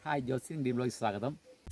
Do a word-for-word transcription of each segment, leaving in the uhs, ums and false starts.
Hi Josin D blog സ്വാഗതം.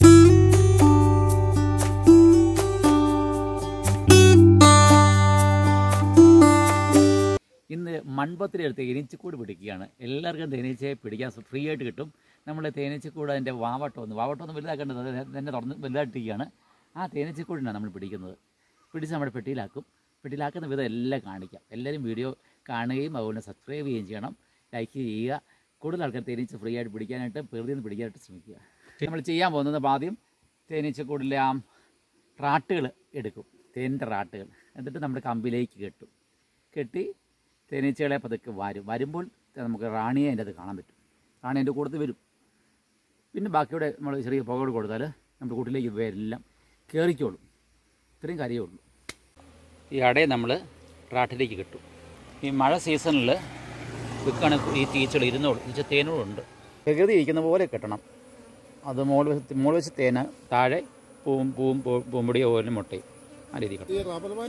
ഇന്ന് മൺപത്തിലെടുത്ത് തേനീച്ചക്കൂട് പിടിക്കുകയാണ്. എല്ലാവർക്കും തേനീച്ചയെ പിടിക്കാൻ ഫ്രീ ആയിട്ട് കിട്ടും. നമ്മൾ തേനീച്ചക്കൂട് അതിൻ്റെ വാവട്ടമൊന്ന് വാവട്ടമൊന്ന് വലുതാക്കേണ്ടത് അത് തന്നെ തുറന്ന് വലുതായിട്ടിരിക്കുകയാണ്. ആ തേനീച്ചക്കൂടിനാണ് നമ്മൾ പിടിക്കുന്നത്. പിടിച്ച് നമ്മുടെ പെട്ടിയിലാക്കും. പെട്ടിയിലാക്കുന്ന വിധം എല്ലാം കാണിക്കാം. എല്ലാവരും വീഡിയോ കാണുകയും അതുപോലെ സബ്സ്ക്രൈബ് ചെയ്യുകയും ചെയ്യണം, ലൈക്ക് ചെയ്യുക. കൂടുതൽ ആൾക്കാർ തേനീച്ച ഫ്രീ ആയിട്ട് പിടിക്കാനായിട്ട് വെറുതെ നിന്ന് പിടിക്കാനായിട്ട് ശ്രമിക്കുക. നമ്മൾ ചെയ്യാൻ പോകുന്നത് ആദ്യം തേനീച്ചക്കൂടിലെ ആ റാട്ടുകൾ എടുക്കും, തേനിൻ്റെ റാട്ടുകൾ. എന്നിട്ട് നമ്മുടെ കമ്പിലേക്ക് കെട്ടും. കെട്ടി തേനീച്ചകളെ പതുക്കെ വരും. വരുമ്പോൾ നമുക്ക് റാണിയെ അതിൻ്റെ അത് കാണാൻ പറ്റും. റാണി അതിൻ്റെ കൂട്ടത്തിൽ വരും. പിന്നെ ബാക്കിയുടെ നമ്മൾ ചെറിയ പുകയോട് കൊടുത്താൽ നമ്മുടെ കൂട്ടിലേക്ക് ഇവയെല്ലാം കയറിക്കോളും. ഇത്രയും കാര്യമേ ഉള്ളൂ. ഈ അടയെ നമ്മൾ റാട്ടിലേക്ക് കെട്ടും. ഈ മഴ സീസണിൽ വിൽക്കാണ് ഈ തീച്ചകൾ ഇരുന്നോളും. തീച്ച തേനോടുണ്ട്. പ്രകൃതി ഇരിക്കുന്ന പോലെ കെട്ടണം. അത് മോൾ മോൾ വെച്ച് തേന, താഴെ പൂവും പൂവും പൂമ്പൊടിയോ പോലെ മുട്ടയും ആ രീതി കെട്ടും.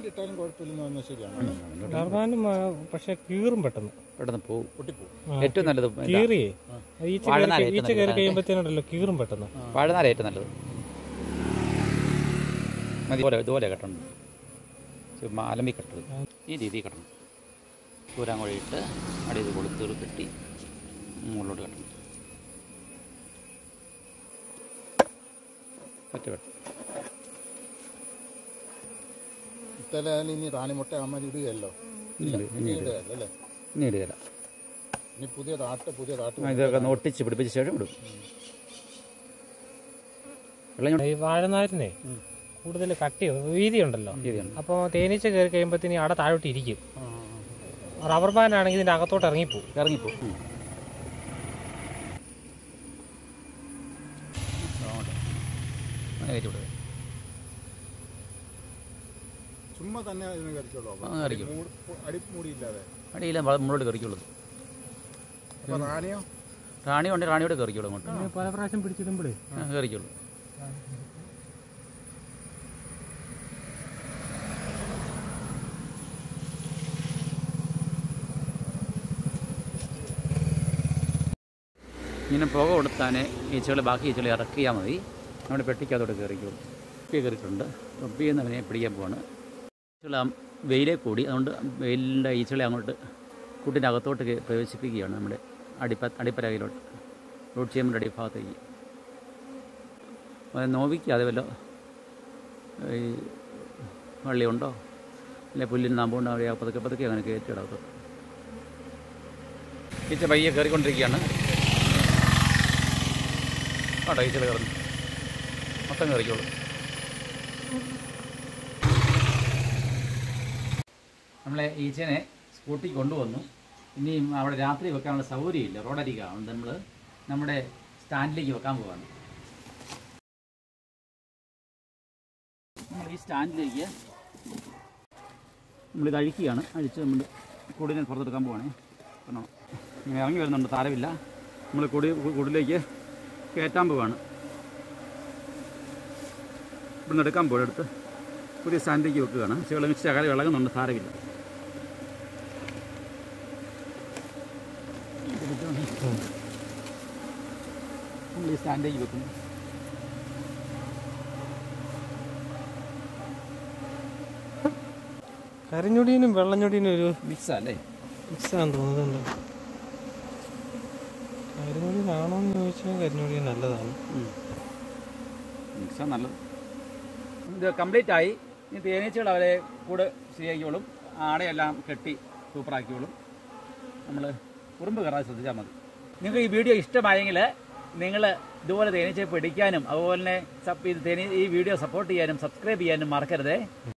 പക്ഷേ കീറും പെട്ടെന്ന് പെട്ടെന്ന് പോവും, പൊട്ടിപ്പോവും. ഏറ്റവും നല്ലത് കീറും പെട്ടെന്ന്. വാഴനാല ഏറ്റവും നല്ലത്. ഇതുപോലെ ഇതുപോലെ കെട്ടണം. ചുമ്മാ അലമ്പി കെട്ടത് ഈ രീതിയിൽ കെട്ടണം. കൂരാൻ കുഴയിട്ട് അടിയിൽ കൊളുത്തൂർ കെട്ടി മുകളിലോട്ട് കെട്ടണം. ഒറ്റ കെട്ടും. ഇനി റാണിമുട്ട അമ്മ ഇടുകയല്ലോ, ഇനി ഇടുകയില്ല. ഇനി പുതിയ താട്ട് പുതിയ താട്ട് ഇതൊക്കെ ഒട്ടിച്ച് പിടിപ്പിച്ച ശേഷം ഇടും. ഈ വാഴനാരിനെ കൂടുതൽ കട്ടി വീതി ഉണ്ടല്ലോ. അപ്പോൾ തേനീച്ച കയറി കഴിയുമ്പോഴത്തേന് അവിടെ താഴോട്ട് ഇരിക്കും. റബ്ബർ ബാൻഡ് ആണെങ്കിൽ ഇതിൻ്റെ അകത്തോട്ട് ഇറങ്ങിപ്പോവും ഇറങ്ങിപ്പോവും ചുമ്മാ തന്നെ അടിമൂടിയില്ലാതെ അടിയില്ല മുന്നോട്ട് കയറിക്കുള്ളത്. റാണിയോ റാണി കൊണ്ട് റാണിയോട് കയറിക്കുള്ളൂ. അങ്ങോട്ട് പല പ്രാവശ്യം പിടിച്ചിടുമ്പോഴേ കയറിക്കുള്ളൂ. ഇങ്ങനെ പുക കൊടുത്താൽ ഈച്ചകൾ ബാക്കി ഈച്ചകൾ ഇറക്കിയാൽ മതി. നമ്മുടെ പെട്ടിക്കകത്തോട്ട് കയറിക്കുള്ളൂ. തൊപ്പി കയറിയിട്ടുണ്ട്. തൊപ്പിയിൽ നിന്ന് അവനെ പിടിക്കാൻ പോവാണ്. ഈച്ചകൾ വെയിലേ കൂടി, അതുകൊണ്ട് വെയിലിൻ്റെ ഈച്ചകളെ അങ്ങോട്ട് കൂട്ടിൻ്റെ അകത്തോട്ട് പ്രവേശിപ്പിക്കുകയാണ്. നമ്മുടെ അടിപ്പ അടിപ്പരകയിലോട്ട് റോഡ് ചെയ്യുമ്പോൾ അടിഭാഗത്തേക്ക് നോവിക്കാതെ വല്ല ഈ വള്ളിയുണ്ടോ അല്ലെ പുല്ലിന് നാമ്പുണ്ടോ അവിടെ പതുക്കെ പതുക്കെ അങ്ങനെ കയറ്റിയിടത്ത്. ഈച്ച പയ്യെ കയറിക്കൊണ്ടിരിക്കുകയാണ്. കേട്ടോ ഈച്ചകൾ കയറുന്നു. മൊത്തം കയറിക്കോളൂ. നമ്മളെ ഈച്ചനെ സ്കൂട്ടി കൊണ്ടുവന്നു. ഇനിയും അവിടെ രാത്രി വെക്കാനുള്ള സൗകര്യമില്ല, റോഡരികാണ്. നമ്മൾ നമ്മുടെ സ്റ്റാൻഡിലേക്ക് വെക്കാൻ പോവാണ്. നമ്മൾ ഈ സ്റ്റാൻഡിലേക്ക് നമ്മളിത് അഴിക്കുകയാണ്. അഴിച്ച് നമ്മൾ കൂടിനെ പുറത്തെടുക്കാൻ പോവാണേ. കാരണം ഇങ്ങനെ ഇറങ്ങി വരുന്നുണ്ട്, താരമില്ല. നമ്മൾ കൂടി കൂടിലേക്ക് കയറ്റാൻ പോവാണ്. ഇവിടുന്ന് എടുക്കാൻ പോകും. എടുത്ത് പുതിയ സ്റ്റാൻഡിലേക്ക് വെക്കുകയാണ്. ചെളി ശകലം ഇളകുന്നുണ്ട്, താരമില്ല. നമ്മൾ ഈ സ്റ്റാൻഡിലേക്ക് വെക്കുന്നു. കരിഞ്ഞൊടിയനും വെള്ളഞ്ഞൊടിയനും ഒരു മിക്സാ അല്ലേ? മിക്സാന്ന് തോന്നുന്നുണ്ട്. കരിഞ്ഞൊടിയനാണോ എന്ന് ചോദിച്ചാൽ കരിഞ്ഞൊടിയൻ നല്ലതാണ്. മിക്സാ നല്ലത്. ഇത് കംപ്ലീറ്റ് ആയി. ഇനി തേനീച്ചകൾ അവരെ കൂടെ ശരിയാക്കിക്കോളും. ആടയെല്ലാം കെട്ടി സൂപ്പറാക്കിക്കോളും. നമ്മൾ ഉറുമ്പ് കയറാതെ ശ്രദ്ധിച്ചാൽ മതി. നിങ്ങൾക്ക് ഈ വീഡിയോ ഇഷ്ടമായെങ്കിൽ നിങ്ങൾ ഇതുപോലെ തേനീച്ചയെ പിടിക്കാനും അതുപോലെ തന്നെ ഈ വീഡിയോ സപ്പോർട്ട് ചെയ്യാനും സബ്സ്ക്രൈബ് ചെയ്യാനും മറക്കരുതേ.